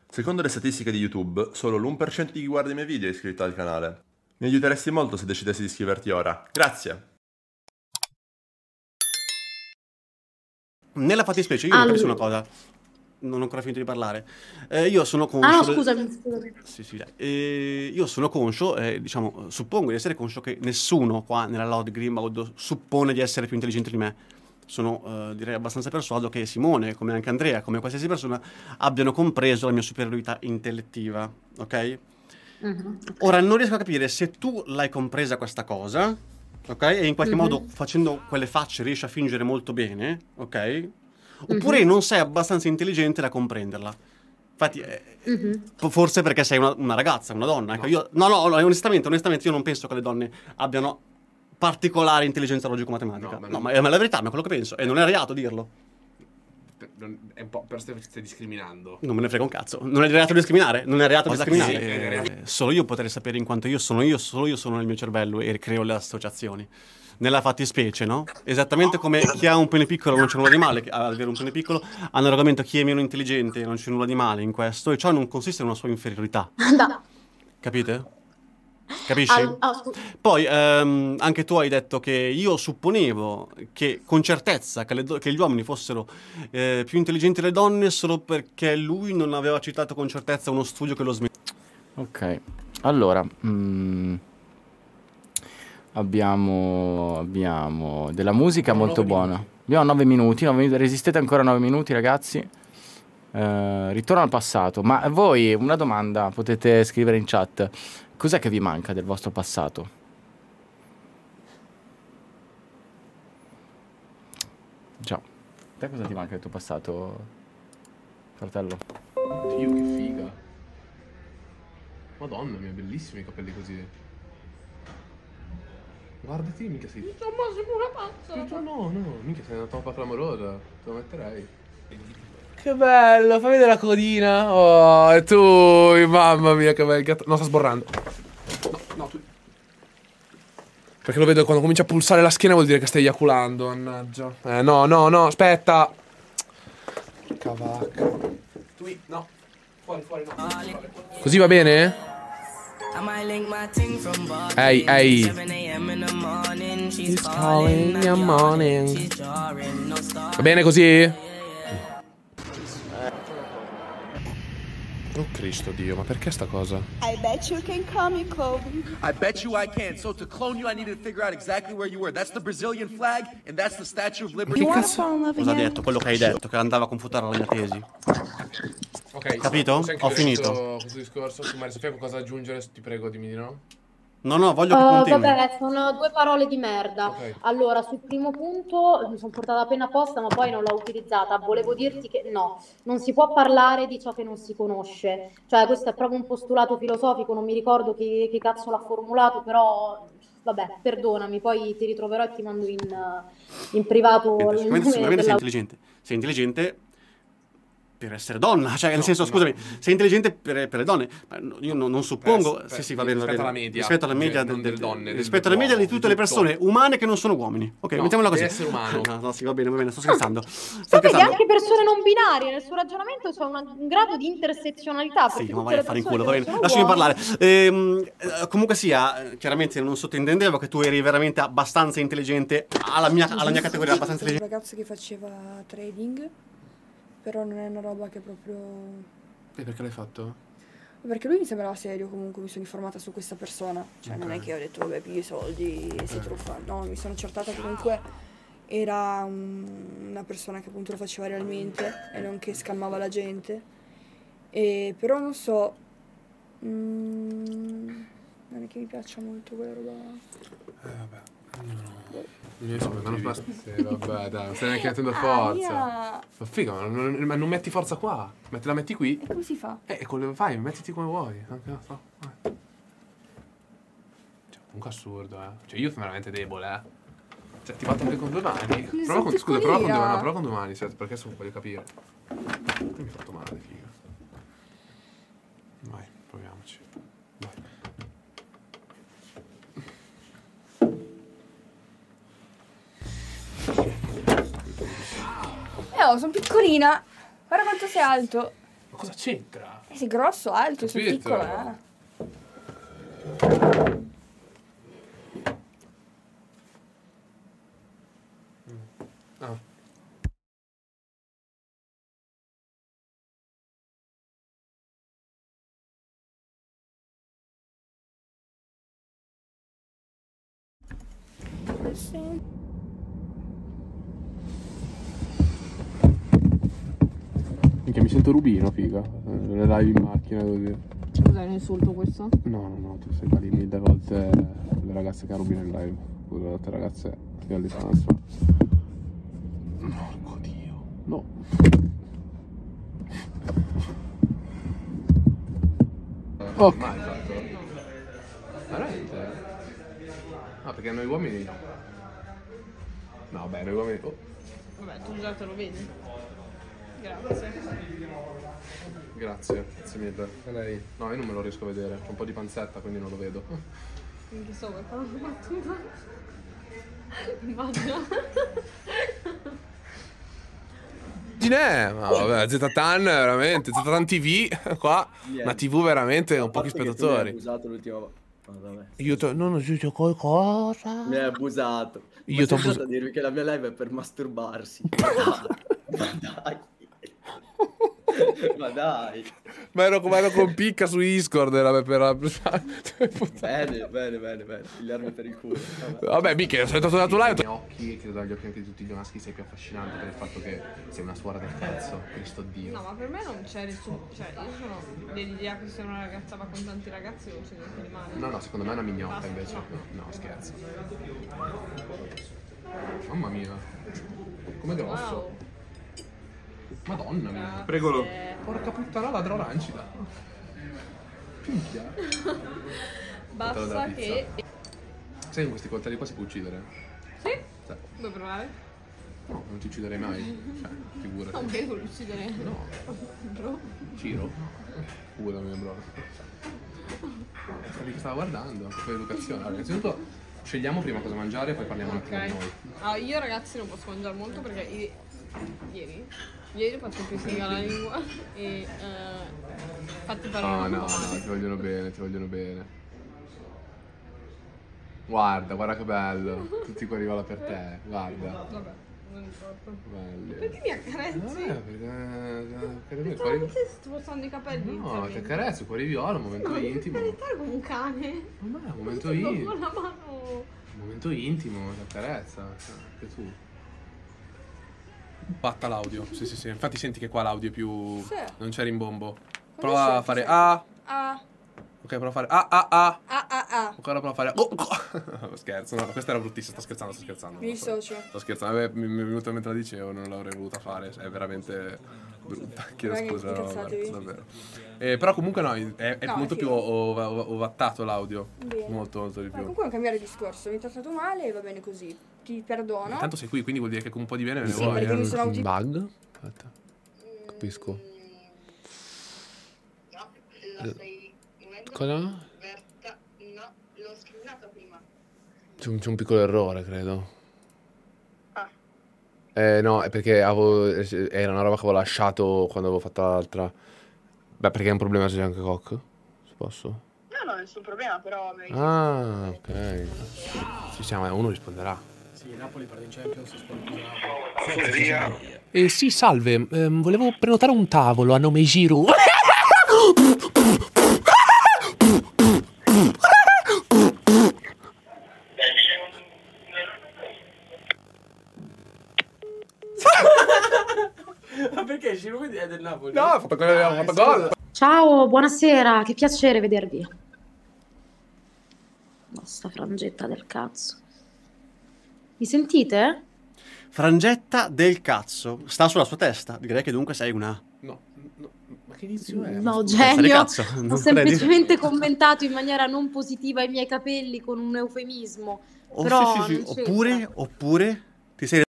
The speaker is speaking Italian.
Secondo le statistiche di YouTube, solo l'1% di chi guarda i miei video è iscritto al canale. Mi aiuteresti molto se decidessi di iscriverti ora. Grazie! Nella fattispecie io non capisco una cosa. Non ho ancora finito di parlare. Io sono conscio... scusami. Sì, dai. Io sono conscio, diciamo, suppongo di essere conscio che nessuno qua nella Lord Green Mode suppone di essere più intelligente di me. Sono, direi, abbastanza persuaso che Simone, come anche Andrea, come qualsiasi persona, abbiano compreso la mia superiorità intellettiva, ok? Ora, non riesco a capire se tu l'hai compresa questa cosa, ok? E in qualche modo, facendo quelle facce, riesci a fingere molto bene, ok? Oppure non sei abbastanza intelligente da comprenderla. Infatti, forse perché sei una ragazza, una donna. Ecco, io, no, onestamente, io non penso che le donne abbiano particolare intelligenza logico-matematica. No, ma è la verità, ma è quello che penso. E non è reato dirlo. È un po' per stai discriminando. Non me ne frega un cazzo. Non è reato discriminare? Non è reato discriminare. Solo io potrei sapere in quanto solo io sono nel mio cervello e creo le associazioni. Nella fattispecie, no? Esattamente come chi ha un pene piccolo non c'è nulla di male ad avere un pene piccolo, analogamente chi è meno intelligente non c'è nulla di male in questo, e ciò non consiste in una sua inferiorità. Capite? Capisci? Poi anche tu hai detto che io supponevo che con certezza che gli uomini fossero più intelligenti delle donne solo perché lui non aveva citato con certezza uno studio che lo smetteva. Ok, allora abbiamo della musica molto buona. Abbiamo 9 minuti, resistete ancora 9 minuti ragazzi. Ritorno al passato. Ma voi, una domanda, potete scrivere in chat. Cos'è che vi manca del vostro passato? Già. Te cosa ti manca del tuo passato, fratello? Dio, che figa. Madonna mia, bellissimi i capelli così. Guardati, mica sei... No, mica sei una troppa clamorosa. Te lo metterei. Che bello, fammi vedere la codina. Oh, e tu, mamma mia, che bel gatto. No, sta sborrando. No, tu. Perché lo vedo quando comincia a pulsare la schiena vuol dire che stai eiaculando, mannaggia. No, aspetta. Cavacca. Tu, no. Fuori, no. Così va bene? Ehi. He's calling in the morning. Va bene così? Oh Cristo Dio, ma perché sta cosa? I bet you can call me Kobe. I bet you I can. So to clone you, I needed to figure out exactly where you were. That's the Brazilian flag, and that's the Statue of Liberty. Cosa ha detto? Quello che hai detto, che andava a confutare la mia tesi. Ok, capito? Ho finito. Questo discorso. Tu Maria Sofia, qualcosa da aggiungere? Ti prego, dimmi di no. No, voglio che continui. Vabbè, sono due parole di merda. Okay. Allora, sul primo punto mi sono portata appena apposta, ma poi non l'ho utilizzata. Volevo dirti che no, non si può parlare di ciò che non si conosce. Cioè, questo è proprio un postulato filosofico, non mi ricordo chi cazzo l'ha formulato, però vabbè, perdonami, poi ti ritroverò e ti mando in privato il nome Sicuramente sei intelligente. Sei intelligente per essere donna, cioè nel senso, scusami, sei intelligente per le donne. Io non suppongo, sì, va bene, rispetto alla media, rispetto alla media delle donne, rispetto alla media di tutte le persone umane che non sono uomini. Ok, mettiamola così. Essere umano. No, sì, va bene, sto scherzando. Sapete, anche persone non binarie nel suo ragionamento c'è un grado di intersezionalità. Sì, ma vai a fare in culo, va bene. Lasciami parlare. Comunque sia, chiaramente non sottointendevo che tu eri veramente abbastanza intelligente alla mia categoria, abbastanza intelligente. Un ragazzo che faceva trading, però non è una roba che proprio... E perché l'hai fatto? Perché lui mi sembrava serio, comunque mi sono informata su questa persona. Cioè non è che ho detto, vabbè, pigli i soldi e si truffa. No, mi sono accertata che comunque era una persona che appunto lo faceva realmente e non che scammava la gente. E però non so... non è che mi piaccia molto quella roba. Vabbè. Vabbè, dai, stai neanche mettendo forza. Ma figa, ma non metti forza qua. La metti qui. E come si fa? Vai, mettiti come vuoi. Cioè, comunque assurdo, Cioè, io sono veramente debole, Cioè, ti batto anche con 2 mani. Prova con 2 mani, perché voglio capire. Mi hai fatto male, figa. Vai, proviamoci. Sono piccolina. Guarda quanto sei alto. Ma cosa c'entra? Sì, grosso, alto, sono Capito? piccola. Ah. Sì. Minchia, mi sento Rubino, figa. Le live in macchina così. Cos'è un insulto questo? No, tu sei pari mille volte le ragazze che ha Rubino in live. Scusa, le altre ragazze che li fanno so. Porco Dio. No. Ok. Mai fatto? Veramente? Ah, perché noi uomini... No, beh, noi uomini... Oh. Vabbè, tu già te lo vedi. Grazie. Grazie mille. E lei? No, io non me lo riesco a vedere. C'ho un po' di panzetta, quindi non lo vedo. In che so, vuoi fare una battuta? Immagina. Ma vabbè, Z-Tan veramente, Z-Tan TV qua, una TV veramente con pochi spettatori. Mi hai abusato l'ultima volta. Vabbè. Io non ho giusto qualcosa. Mi hai abusato. Io ti ho abusato a dirmi che la mia live è per masturbarsi. Ma dai. Ma dai. Ma ero con picca su Discord, era per... Bene. Pigliarmi per il culo. Vabbè, mica, sono entrato da tua live. Gli occhi, credo dagli occhi anche di tutti gli maschi, sei più affascinante per il fatto che sei una suora del cazzo. Cristo Dio. No, ma per me non c'è nessun... Cioè, io sono dell'idea che se una ragazza va con tanti ragazzi non c'è niente di male. No, secondo me è una mignotta invece. No, scherzo. Mamma mia. Com'è grosso. Wow. Madonna mia. Pregolo. Porca puttana, ladro arancida. Picchia. Basta che... Sai, con questi coltelli qua si può uccidere. Sì? Sì. Vuoi provare? No, non ti ucciderei mai. Cioè, figurati. Non devo uccidere. No. Bro. Ciro? Scusami, bro. Stavi che stava guardando, anche per l'educazione. Allora, innanzitutto scegliamo prima cosa mangiare e poi parliamo anche Ok. di noi. Ah, io ragazzi non posso mangiare molto perché ieri ho fatto un piercing alla lingua e infatti Ah, no, ti vogliono bene. Guarda che bello. Tutti qua arrivano per te, guarda. Vabbè, non troppo. Belli. Perché mi accarezzi? Perché Stavo spostando i capelli. No, ti inizialmente. accarezzo, cuore viola, momento No, devi intimo. accarezzare come un cane. Vabbè, momento Con intimo. la mano. Momento intimo, ti accarezza. Anche tu. Batta l'audio, sì. Infatti senti che qua l'audio è più... Sì. Non c'è rimbombo. Come Prova a senti? fare A. Ah. Ok, prova a fare A. Ah. Ok, ora prova a fare Scherzo, no, questa era bruttissima, sto scherzando. Mi dissocio. Sto scherzando, vabbè, mi è venuta mentre la dicevo, non l'avrei voluta fare, è veramente brutta. Chiedo Raga, scusa, no, incazzatevi. guarda, davvero. Però comunque no, è No, molto è più figo. ovattato l'audio. Bene. Molto di Ma più. comunque non cambiare discorso, mi hai trattato male e va bene così. Ti perdono. Intanto sei qui, quindi vuol dire che con un po' di bene me ne Sì, vuoi. perché mi sono auto- Bug? Aspetta. Capisco. No, la stai muovendo? Cosa? No, l'ho scriminata prima. C'è un piccolo errore, credo. Ah. No, è perché era una roba che avevo lasciato quando avevo fatto l'altra. Beh, perché è un problema se c'è anche Cock? Se posso? No, nessun problema, però... Ah, ok. Ci siamo, uno risponderà. Sì, Napoli perde in Champions, Sì, salve. Volevo prenotare un tavolo a nome Giroud. Ma perché Giroud è del Napoli? No, ha fatto gol. Ciao, buonasera, che piacere vedervi. No, sta frangetta del cazzo. Mi sentite? Frangetta del cazzo. Sta sulla sua testa. Direi che dunque sei una... No, ma che inizio è? No, Testa di genio. cazzo. Ho Non semplicemente commentato in maniera non positiva i miei capelli con un eufemismo. Però Sì. non c'entra. Oppure ti sei